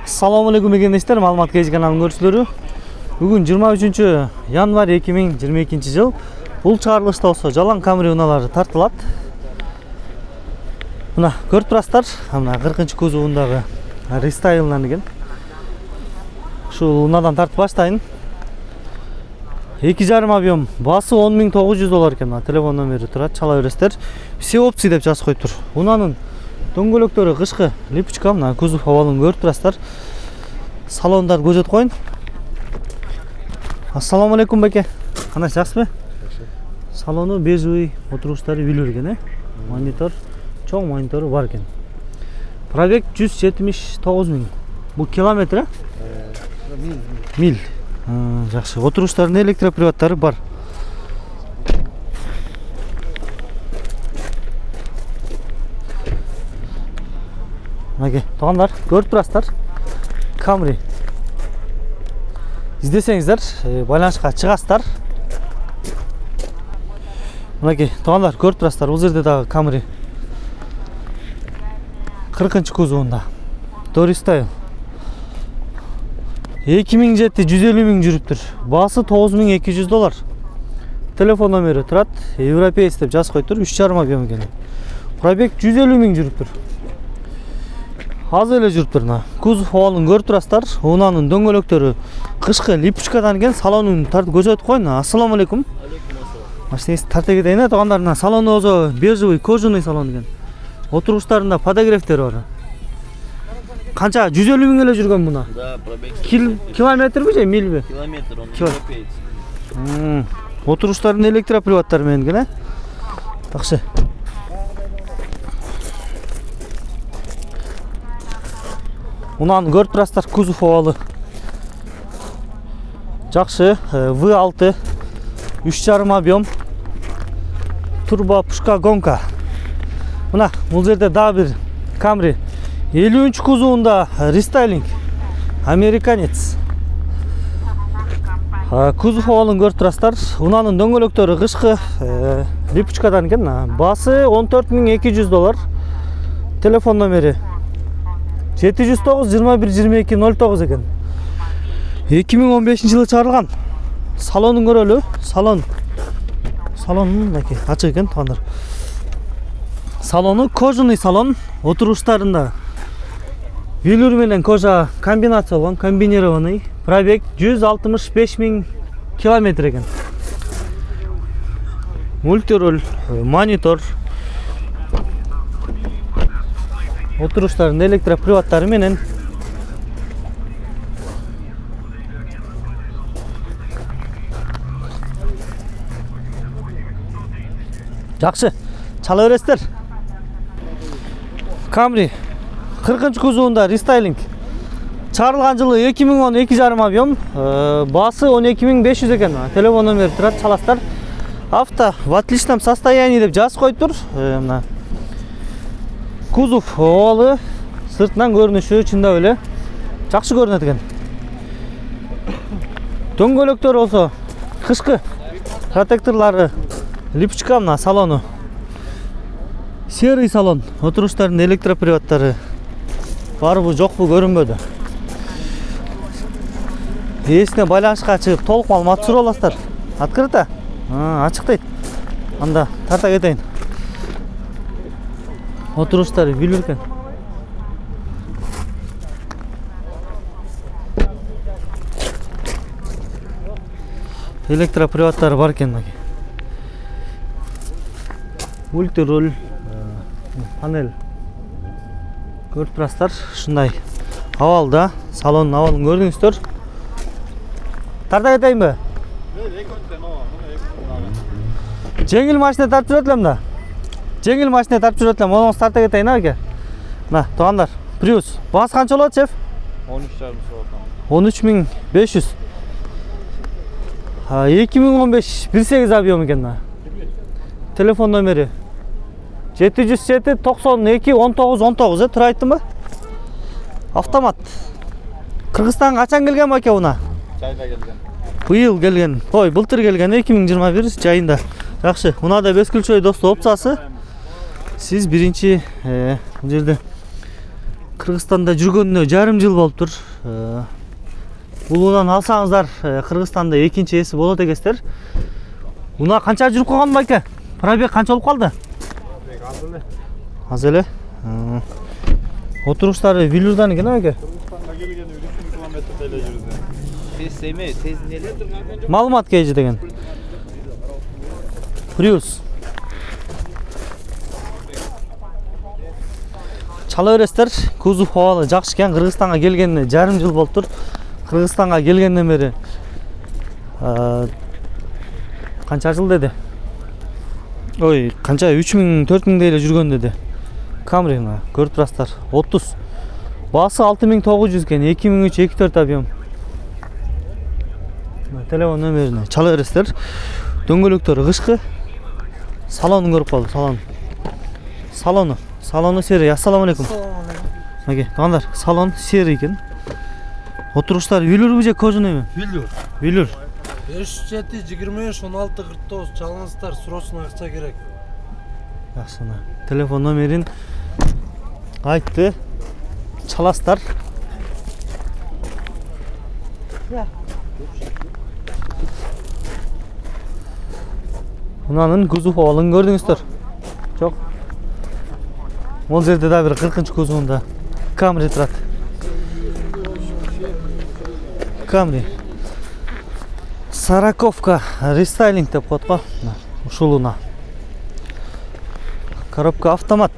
Assalamu alaikum egендештер, Маалымат KG каналынын көрүүчүлөрү. Бүгүн 23 январь 2022 жыл. Бул чыгарылышта болсо жалаң Camry унаалары тартылат. Мына көрүп турасыздар, мына 40 кузовундагы рестайланген. Ушул унадан тартып баштайын. 2,5 объем, басы $10.900 экен. Телефон номери турат, чала бересиздер. Все опции деп жазып коюптур. Унанын дөңгөлөктөрү кышкы липучка, мына кузов абалын көрүп турасыздар. Салондарды көзөтүп коюн. Ассаламу алейкум баке. Кандай жакшысызбы? Салону бежевый, отургучтары билүү экен, монитор, чоң монитору бар экен. Пробег 179.000. Бул километр, миль. Жакшы. Отургучтардын электроприваттары бар. Мынакей, туугандар, көрүп турасыздар. Camry. Издесеңиздер, байланышка чыгасыздар. Мынакей, туугандар, көрүп турасыздар. Бул жерде дагы Camry. 40 кузовунда. Dorisstyle. 2007 150 000 жүрүптүр. Басы $9.200. Телефон номери турат. Европеец деп жазып коюптур. 3,5 объем экен. Пробег 150 000 жүрүптүр. Аз эле жүрүптүр. Кузов абалын көрүп турасыздар. Унанын дөңгөлөктөрү кышкы липучкадан келген. Салонун тартып көзөтүп коюн. Ассаламу алейкум. Машинеси тарта кетейин, туугандар. Салону өзү бежевый, кожаный салон экен. Отургучтарында подогревтери бар. Канча 150 000 эле жүргөн муна? Да, пробег. Километрби же мильби? Километр, он европеец. Отургучтардын электроприваттары менен экен, Такшы. Унаны көрүп турасыздар, кузов абалы. Жакшы, V6, 3,5 объем. Турбо пушка гонка. Мына, бул жерде дагы бир Camry. 50 кузовунда рестайлинг. Американец. Кузов абалын көрүп турасыздар. Унанын дөңгөлөктөрү кышкы липучкадан экен. Басы $14.200. Телефон номери 709 21 22 09 экен. 2015 жылы чыгарылган. Салонун көрөлү. Салонун мынакей ачык экен, туугандар. Салону кожаный салон. Отургучтарында велюр менен кожа комбинация болгон, комбинированный. Пробег 165 000 километр экен. Мультируль, монитор. Отургучтардын электроприваттары менен. Жакшы, чала бересиздер. Camry 40 кузовунда рестайлинг. Чыгарылган жылы 2010 2,5 объем, басы $12.500 экен. Телефон номери турат, чаласыздар. Авто в отличном состоянии деп жазып коюптур. Мына кузов абалы, сыртынан көрүнүшү чындап эле жакшы көрүнөт экен. Дөңгөлөктөр болсо кышкы протекторлору липучка, мына салону серый салон. Отургучтардын электроприваттары барбы жокпу көрүнбөдү. Эсине байланышка чыгып толук маалымат сурап аласыздар. Открыто? Ачык дейт. Анда тарта кетейин. Отургучтары билүү экен. Электроприваттары бар экен. Мультируль, панель. Көрүп турасыздар, ушундай абалда, салонун абалын көрдүңүздөр. Тарта кетейинби? Жеңил машина тартып жүрөт элем да. Жеңил машина тартып жүрөт элем, оңоз тарта кетейин аке. Мына, туугандар, Prius. Басы канча болот, шеф? 13.500. 2015 1,8 объем экен. Телефон номери 707 92 19 19. Тура айттымбы? Автомат. Кыргызстанга качан келген баке уна? Жайда келген. Быйыл келген. Ой, былтыр келген 2021 жайында. Жакшы. Унада бескүлчөй досту опциясы. Siz birinci жерде Кыргызстанда жүргөнүнө жарым жыл болуптур. Улуудан алсаңыздар, Кыргызстанда экинчи эси болот экенсиздер. Уна канча жүрүп калган байке? Пробег канча болуп калды? Аз эле. Отуруштары Вилюрдан экен байке? Кыргызстанга келгени 3000 километрде эле жүрдү. Тез эмес, тез эле. Маалымат кейжи деген. Prius. Чала бересиздер, кузов абалы жакшы экен. Кыргызстанга келгенине жарым жыл болуптур. Кыргызстанга келгенден бери канча жыл деди? Ой, канча 3000, 4000 эле жүргөн деди. Camry мына көрүп турасыздар. 30. Басы 6900 экен, 2003 24 объем. Телефон нөмерине чала бересиздер. Дөңгөлөктөрү кышкы. Салонун көрүп калды, Салону серый. Ассаламу алейкум. Маге, туугандар, салон серый экен. Отуруштар Вилюрбу же кожаныйбы? Вилюр. 507 25 16 49 чалыңыздар, срочно акча керек. Жакшы, телефон номерин айтты. Чаласыздар. Мынанын кузов абалын көрдүңүздөр. Жок. Ол жерде да бир 40-чы кузовунда Camry турат. Camry. Сараковка рестайлинг деп коет го. Ушулуна. Коробка автомат.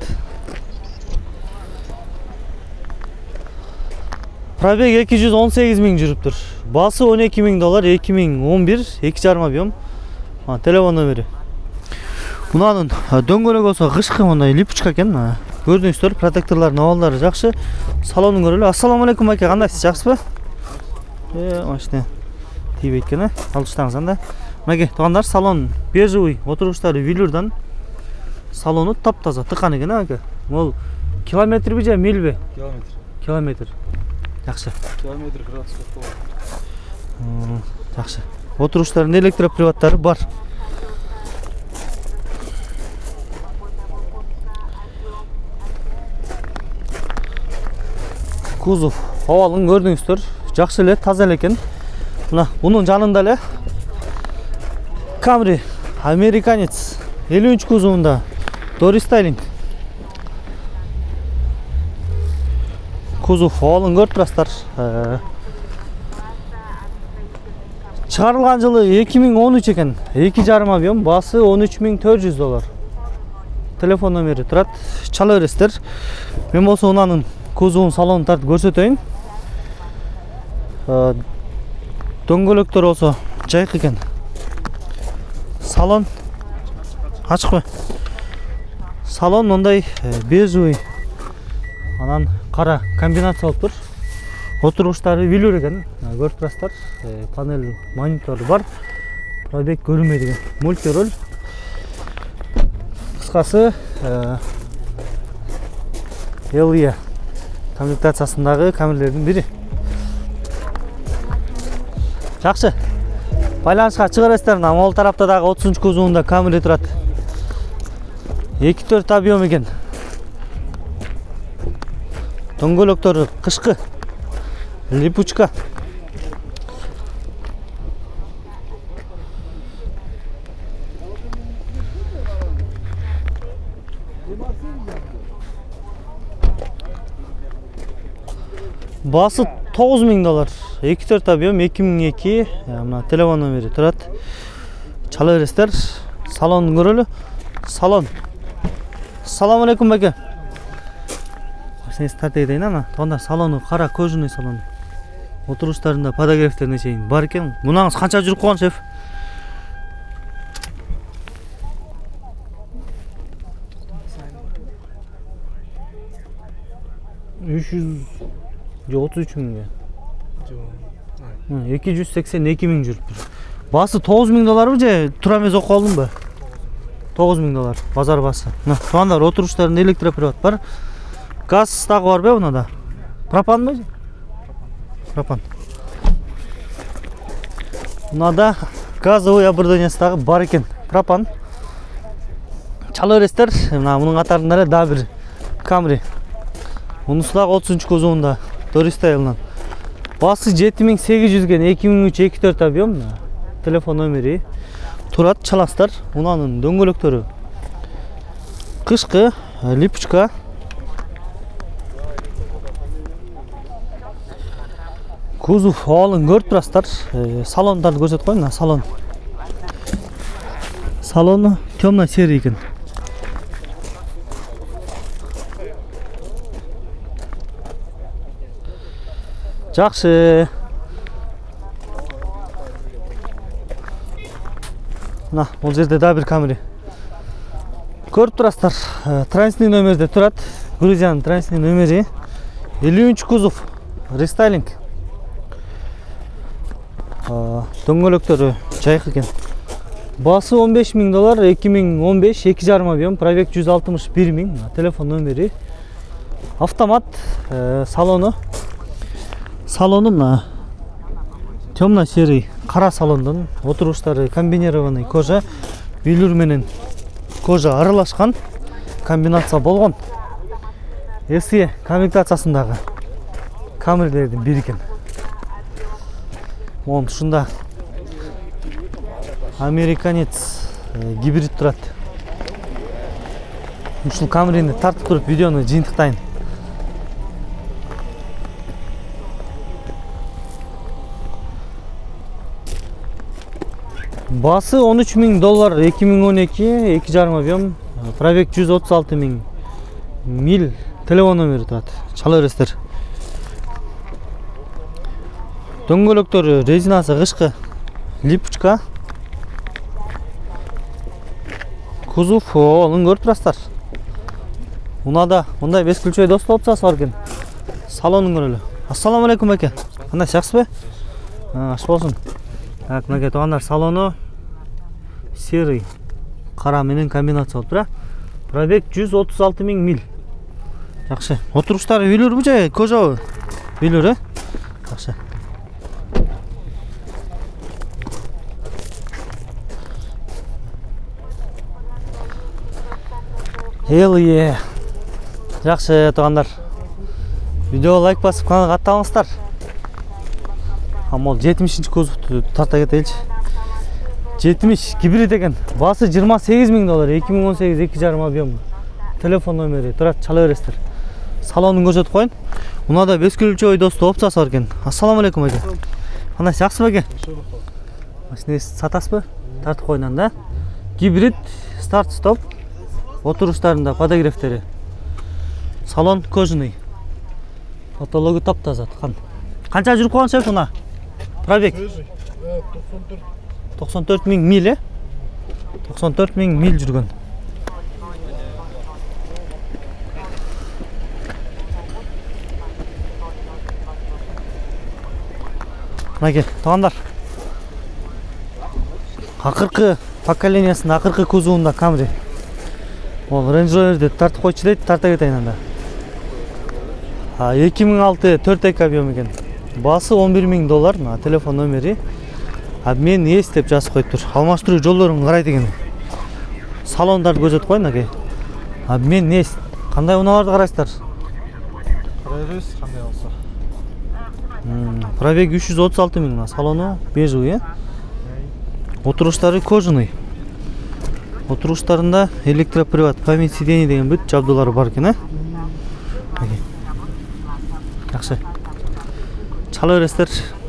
Пробег 218 000 жүрүптүр. Басы $12,000, 2011, 2,5 объем. Телефон номери. Мунанын дөңгөлөгү болсо кышкы мындай липучка экен. Көрдүңүздөр, протекторлордун абалдары жакшы. Салонун көрөлү. Ассаламу алейкум аке, кандайсыз? Жакшысызбы? Машина тийбейт экен, алыштаңыз анда. Маге, туугандар, салон бежевый, отуруштары Вилюрдан. Салону таптаза, тыкан экен аке. Мол километрби же милби? Километр. Жакшы. Километр градусқа толы. Жакшы. Отуруштардын электроприваттары бар. Кузов абалын көрдүңүздөр. Жакшы эле, таза эле экен. Мына бунун жанында эле Camry американец 53 кузовунда дорестайлинг. Кузов абалын көрүп турасыздар. Чыгарылган жылы 2013 экен. 2,5 объем, басы $13,400. Телефон номери турат. Чала бересиздер. Мен болсо унанын кузовун, салонун тартып көрсөтөйүн. Дөңгөлөктөр болсо жайкы экен. Салон ачыкпы? Салон мындай бежевый, анан кара комбинация болуптур. Отуруштары Вилюр экен. Көрүп турасыздар. Панель монитору бар. Пробег көрүнбөйт экен. Мультироль. Кыскасы LE комплектациясындагы камерлердин бири. Жакшы. Байланышка чыгарасыздар. Могул тарапта дагы 30-чы кузовунда Camry турат. 2,4 объем экен. Дөңгөлөктөрү кышкы. Липучка. Басы $9,000. 2,4 объем, 2002. Мына телефон номери турат. Чала бересиздер. Салонун көрөлү. Салон. Ассаламу алейкум баке. Сенес тартайдайын ана. Тонда салону кара кожаный салон. Отуруштарында подогревтерине чейин бар экен. Мунаңыз канча жүрүп калган, шеф? 300 33 миңге. 282 миң жүрүптүр. Басы $9,000 же тура эмес окуп алдымбы? $9,000 базар басы. Туугандар, отуруштарында электроприват бар. Газ дагы барбы мунада? Пропанбы же? Пропан. Мунада газовый оборудованиясы дагы бар экен. Пропан. Чала бересиздер. Мына мунун катарында эле дагы бир Camry. Унусу дагы 30 кузовунда Рестайлинг. Басы 7800 ген 2003-24 объем. Телефон номери турат, чаластар. Унанын дөңгөлөктөрү кышкы, липучка. Кузов алын көрүп турасыздар. Салондарды көрсөтүп коеюн. Салон. Салону темно-серый экен. Жакшы. Мына, бул жерде да бир камера. Көрүп турасыздар. Трансный номерде турат. Грузиянын трансный номери. 53 кузов. Рестайлинг. Дөңгөлөктөрү жайкы экен. Басы $15.000, 2015, 2,5 объем, пробег 161.000, телефон номери. Автомат, салону. Салону мына темно-серый кара салондон, отуруштары комбинированный кожа, үйлүр менен кожа аралашкан комбинация болгон. SE комплектациясындагы камерлердин бири экен. Вон ушунда американец гибрид турат. Ушул камерени тартып туруп видеону жыйынтыктайын. Басы $13.000, 2012, 2,5 объем, пробег 136.000 миль, телефон номери турат. Чала бересиздер. Дөңгөлөктөрү резинасы кышкы, липучка. Кузов алын көрүп турасыздар. Унада мындай бес күлчөй достук опциясы бар экен. Салонун көрөлү. Ассаламу алейкум аке. Кандай жакшысызбы? Аш болсун. Так, мынакей туугандар, салону серый кара менен комбинация болуп тура. Пробег 136.000 миль. Жакшы. Отуруштары үйлүрбү же кожабы? Үйлүр, Жакшы. Эле. Жакшы туугандар. Видео лайк басып каналга аттаңыздар. Амол 70-ші кузовду тарта кетеличи. 70 гибрид экен. Басы $28.000, 2018, 2,5 объем. Телефон номери турат, чала бересиздер. Салонун көрсөтүп коеюн. Унада бес күлчөй достук опциясы бар экен. Ассаламу алейкум аке. Кандай жакшысызбы аке? Машинеңизди сатасызбы? Тартып коюнан да. Гибрид, старт стоп. Отуруштарында подогревтери. Салон кожаный. Потологу таптаза. Канча жүрүп калган шеф мына? Пробег 94.000 миль, 94.000 миль жүргөн. Мынакей, туугандар. Акыркы поколениясынын акыркы кузовунда Camry. Ол Range Rover'де тартып койчу дейт, тарта кетейин анда. 2006 4 объем экен. Басы $11.000, мына телефон номери. Обмен есть деп жазып коюптур. Алмаштыруу жолдорун карайт экен. Салондарды көрсөтүп коеюн аке. Обмен есть. Кандай унааларды карайсыздар? Карайбыз, кандай болсо. Пробег 336.000, салону бежевый, Отуруштары кожаный. Отуруштарында электропривод, память сидений деген бүт жабдуулары бар экен, Жакшы. Чала бересиздер.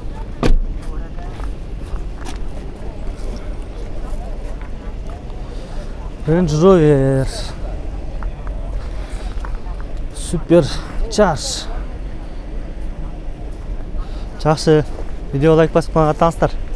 Range Rover Super Charge. Жакшы. Видео лайк басып аттаңыздар.